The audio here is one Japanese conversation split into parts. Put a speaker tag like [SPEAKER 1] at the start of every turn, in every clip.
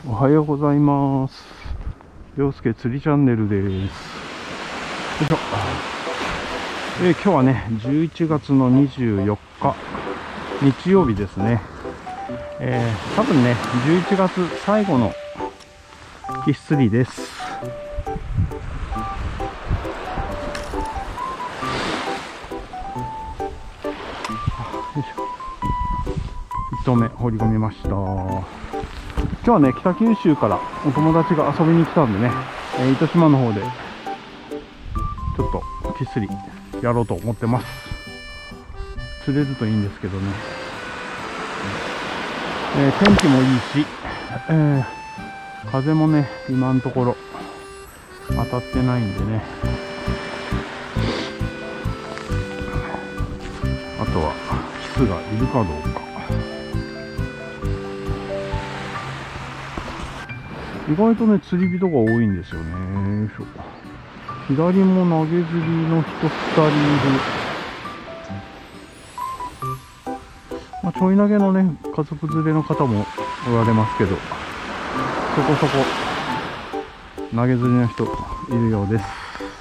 [SPEAKER 1] おはようございます。陽介釣りチャンネルです。よいしょ。今日はね、11月の24日、日曜日ですね。多分ね、11月最後のキス釣りです。よいしょ。1投目放り込みました。今日はね、北九州からお友達が遊びに来たんでね、糸島の方でちょっとキス釣りやろうと思ってます。釣れるといいんですけどね。天気もいいし、風もね、今のところ当たってないんでね。あとはキスがいるかどうか。意外とね、釣り人が多いんですよね。よいしょ。左も投げ釣りの人2人いる。まあ、ちょい投げのね、家族連れの方もおられますけど、そこそこ投げ釣りの人いるようです。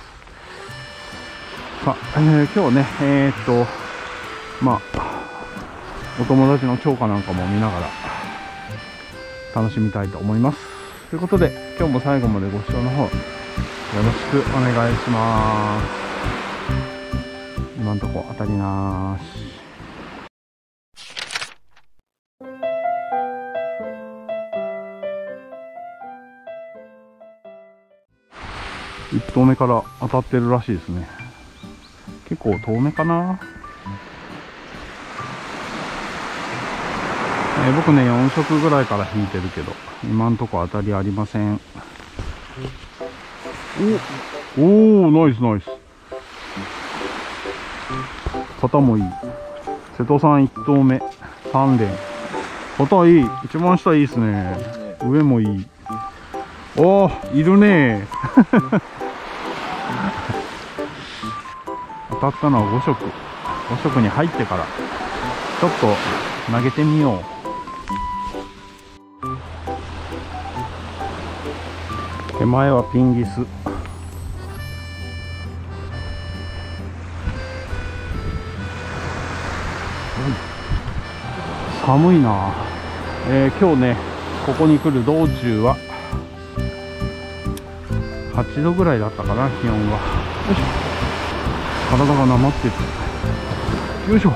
[SPEAKER 1] さあ、今日ね、まあ、お友達の釣果なんかも見ながら楽しみたいと思います。ということで、今日も最後までご視聴の方よろしくお願いします。今んとこ当たりなーし。1投目から当たってるらしいですね。結構遠めかな。僕ね、4色ぐらいから引いてるけど、今んとこ当たりありません。おー、ナイスナイス。肩もいい。瀬戸さん1投目3連。肩いい。一番下いいですね。上もいい。おー、いるね当たったのは5色。5色に入ってからちょっと投げてみよう。手前はピンギス。寒いな。今日ね、ここに来る道中は8度ぐらいだったかな、気温は。よいしょ。体がなまってる。よいしょ。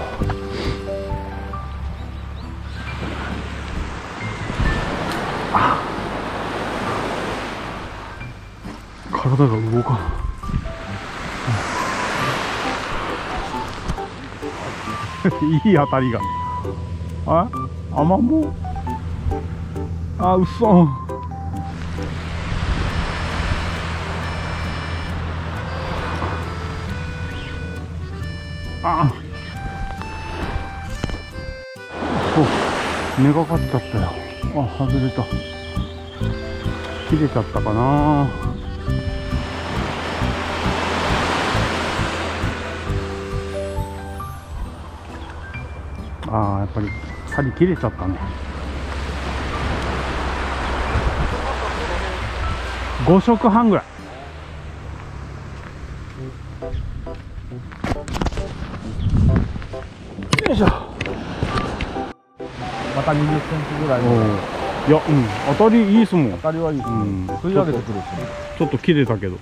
[SPEAKER 1] 体が動かん。いい当たりが。あ、アマモ。あ、うそ。あ、そう、根がかっちゃったよ。あ、外れた。切れちゃったかな。ああ、やっぱり針切れちゃったね。5色半ぐらい。よいしょ。
[SPEAKER 2] また20センチぐらい。
[SPEAKER 1] いや、当たりいいっすもん。
[SPEAKER 2] 当たりはいいですね。吸い上げてくるし。
[SPEAKER 1] ちょっと切れたけど。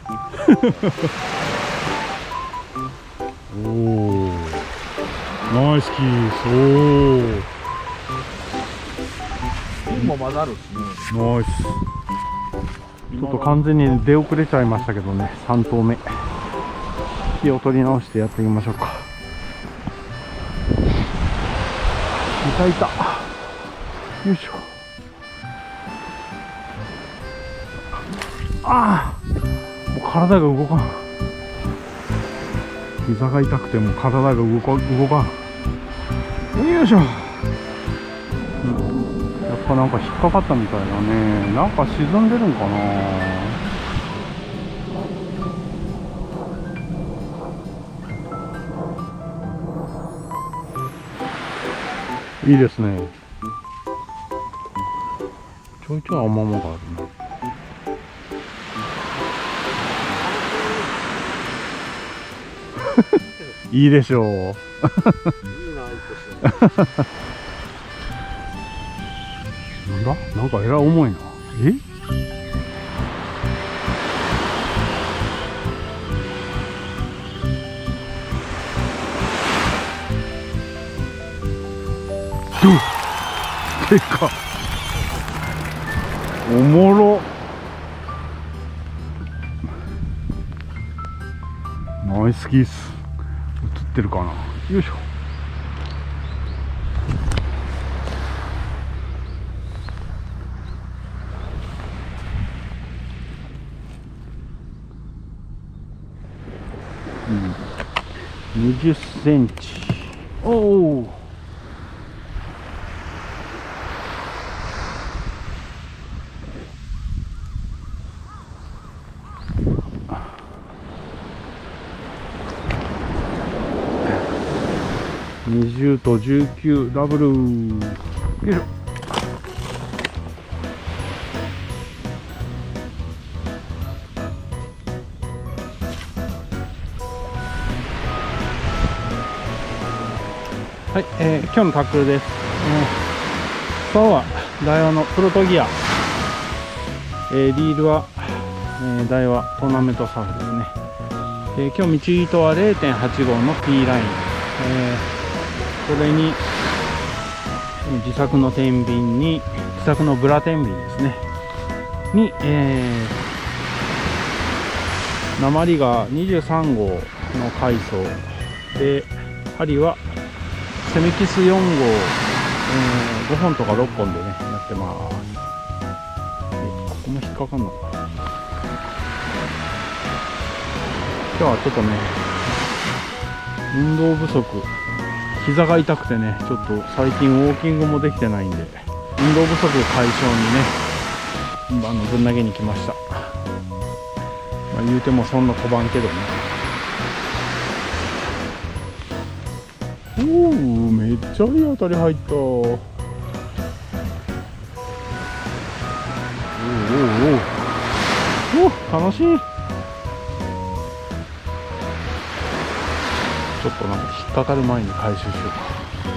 [SPEAKER 1] おお、ナイスキース。おお。
[SPEAKER 2] 金も混ざるしね。
[SPEAKER 1] ナイス。ちょっと完全に出遅れちゃいましたけどね、3投目。火を取り直してやってみましょうか。いたいた。よいしょ。ああ、もう体が動かん。膝が痛くても体が動かん。よいしょ。やっぱなんか引っかかったみたいだね。なんか沈んでるんかな。いいですね。 ちょいちょいアマモがあるな。いいでしょう。
[SPEAKER 2] いいな、いい
[SPEAKER 1] なんだ、なんかえらい重いな。え、でかっ、おもろ。ナイスキース。映ってるかな。よいしょ。20センチ。おお。20と19ダブル。よいしょ。はい、今日のタックルです。今日はダイワのプロトギア、リールは、ダイワトーナメントサーフですね。今日道糸は 0.85 の P ライン、これに自作の天秤に自作のブラ天秤ですねに、鉛が23号の階層で、針はセミキス4号、5本とか6本でねやってます。ここも引っかかんのか。今日はちょっとね運動不足、膝が痛くてね、ちょっと最近ウォーキングもできてないんで、運動不足解消にねぶん投げに来ました。言うてもそんな飛ばんけどね。おお、めっちゃいい当たり入った。おおおお、楽しい。ちょっとなんか引っかかる前に回収しようか。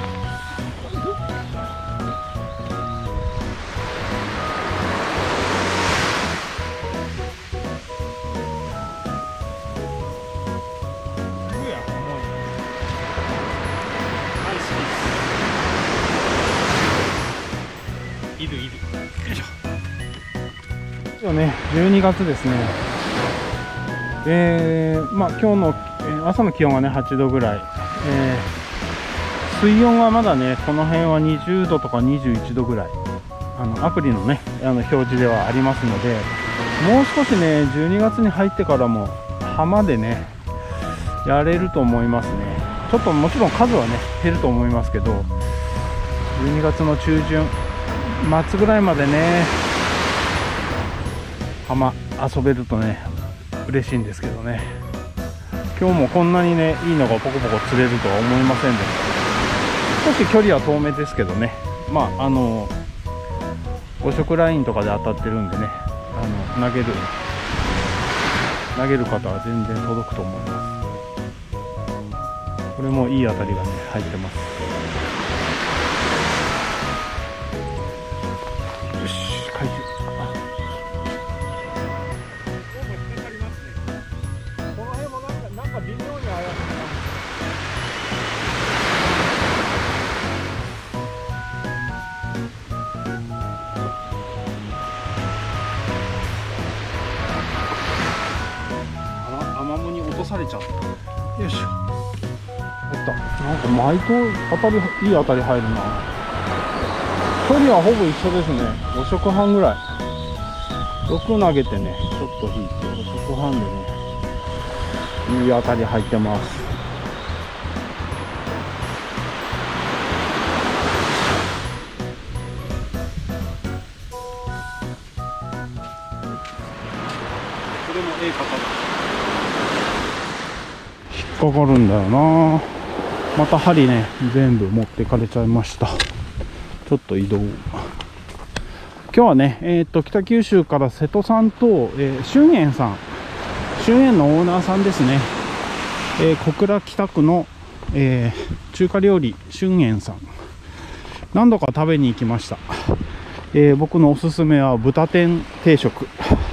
[SPEAKER 1] 今日ね、12月ですね。今日の、朝の気温はね8度ぐらい、水温はまだねこの辺は20度とか21度ぐらい、アプリのね表示ではありますので、もう少しね12月に入ってからも浜でねやれると思いますね。ちょっともちろん数はね減ると思いますけど、12月の中旬末ぐらいまでね浜遊べるとね嬉しいんですけどね。今日もこんなにねいいのがポコポコ釣れるとは思いませんでした。少し距離は遠めですけどね、5色ラインとかで当たってるんでね、投げる方は全然届くと思います。これもいい当たりがね入ってます。よし、回収。アマモに落とされちゃった。よいしょ。やった。なんか毎頭いい当たり入るな。距離はほぼ一緒ですね。5色半ぐらい。6投げてね、ちょっと引いて5色半でね、いい当たり入ってます。これもええ方だ。引っかかるんだよな。また針ね全部持ってかれちゃいました。ちょっと移動。 今日はね、北九州から瀬戸さんと、春園さん、春園のオーナーさんですね、小倉北区の、中華料理春園さん、何度か食べに行きました。僕のおすすめは豚天定食。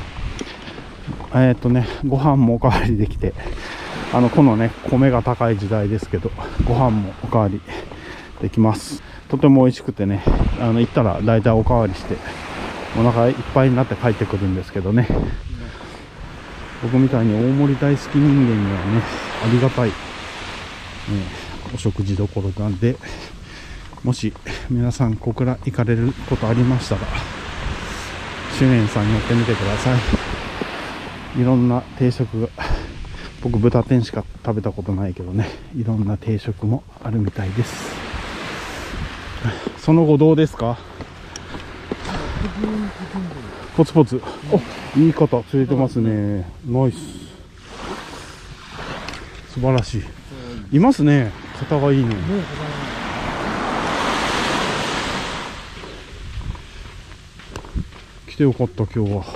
[SPEAKER 1] ご飯もおかわりできて、このね、米が高い時代ですけど、ご飯もおかわりできます。とても美味しくてね、行ったら大体おかわりして、お腹いっぱいになって帰ってくるんですけどね。僕みたいに大盛り大好き人間にはね、ありがたい、お食事どころなんで、もし皆さん小倉行かれることありましたら、春園さんに寄ってみてください。いろんな定食が、僕豚天しか食べたことないけどね、いろんな定食もあるみたいです。その後どうですか？ポツポツ。お、いい方釣れてますね。ナイス。素晴らしい。いますね。肩がいいね。来てよかった、今日は。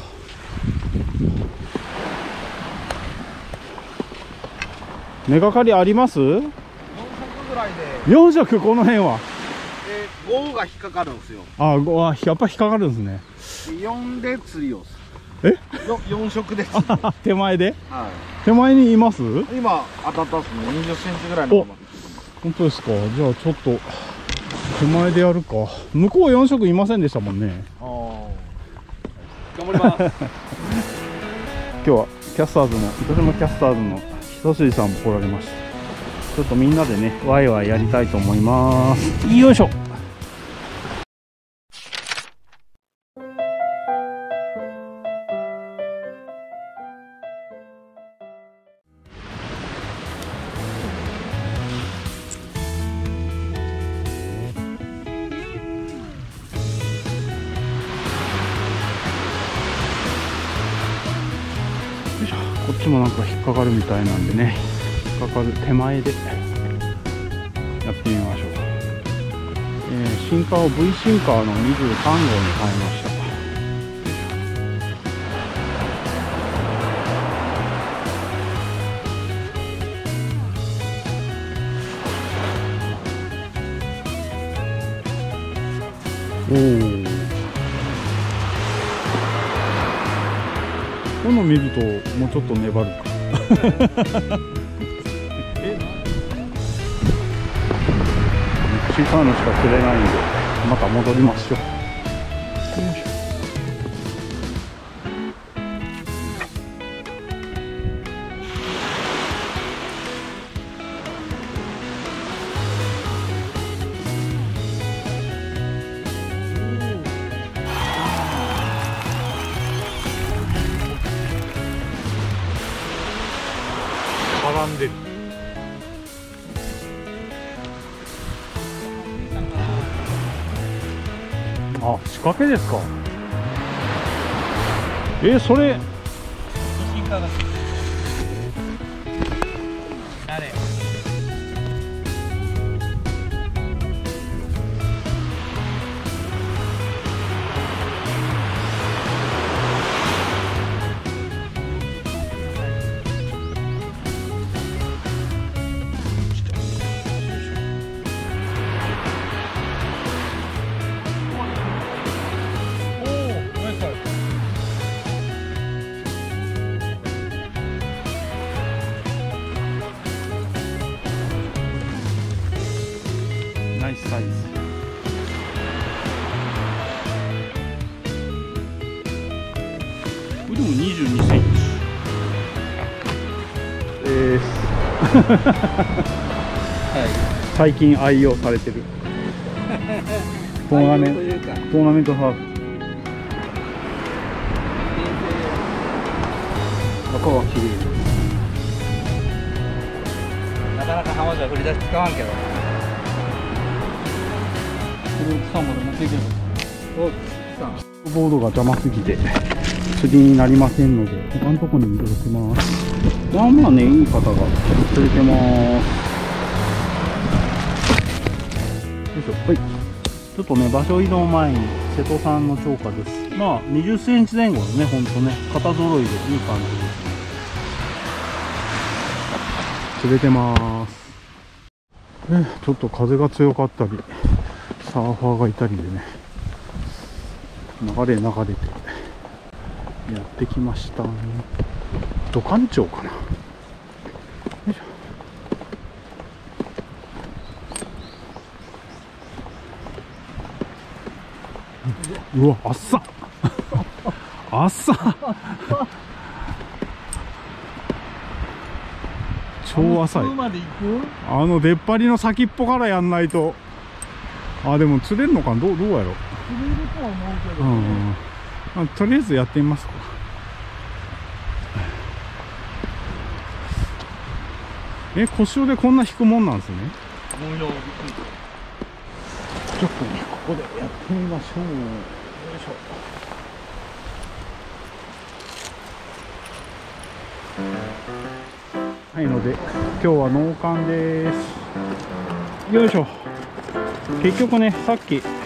[SPEAKER 1] 根がかりあります？
[SPEAKER 2] 4尺ぐらいで。
[SPEAKER 1] 4尺、この辺は。
[SPEAKER 2] 5が引っかかるんですよ。
[SPEAKER 1] あ、5はやっぱ引っかかるんですね。
[SPEAKER 2] 4で釣りをす
[SPEAKER 1] え
[SPEAKER 2] る。4色で釣り。
[SPEAKER 1] 手前で？
[SPEAKER 2] は
[SPEAKER 1] 手前にいます？
[SPEAKER 2] い。今当たったっすね。20センチぐらいの。
[SPEAKER 1] 本当ですか。じゃあちょっと手前でやるか。向こう4色いませんでしたもんね。
[SPEAKER 2] ああ。頑張ります。
[SPEAKER 1] 今日はキャスターズの、糸島キャスターズの一筋さんも来られました。ちょっとみんなでね、ワイワイやりたいと思います。よいしょ。こっちもなんか引っかかるみたいなんでね、引っかかる手前でやってみましょう。シンカーを V シンカーの23号に変えました。おお、この見るともうちょっと粘るか。小さいのしか釣れないんで、また戻りましょう。絡んでる。あ、仕掛けですか。それナイスサイズ。これでも22センチ。最近愛用されてるトーナメントハーフ。赤は綺麗。
[SPEAKER 2] なかなか浜じゃ振り出し使わんけど。3まで持っていける。
[SPEAKER 1] ボードが邪魔すぎて釣りになりませんので、他のところに移動します。まあまあね、いい方が釣れてます。よいしょ。はい。ちょっとね、場所移動前に瀬戸さんの釣果です。まあ20センチ前後のね、ほんとね、肩揃いでいい感じです。釣れてます。ちょっと風が強かったり、サーファーがいたりでね、流れてやってきましたね。土管町かな。よいしょ。うわ、あっさあっさ超浅い。あの出っ張りの先っぽからやんないと。あ、でも釣れるのかな、どうやろ。釣れるとは思うけどね。とりあえずやってみますか。小潮でこんな引くもんなんですね。ちょっとね、ここでやってみましょう。よいしょ。はい、ので今日は農館です。よいしょ。結局ね、さっき釣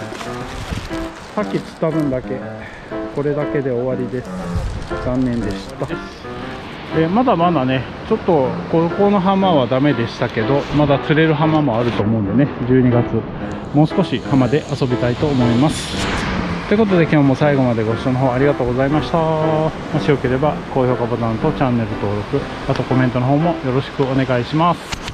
[SPEAKER 1] った分だけ、これだけで終わりです。残念でした。まだまだね、ちょっとここの浜はダメでしたけど、まだ釣れる浜もあると思うんでね、12月もう少し浜で遊びたいと思います。ということで今日も最後までご視聴の方ありがとうございました。もしよければ高評価ボタンとチャンネル登録、あとコメントの方もよろしくお願いします。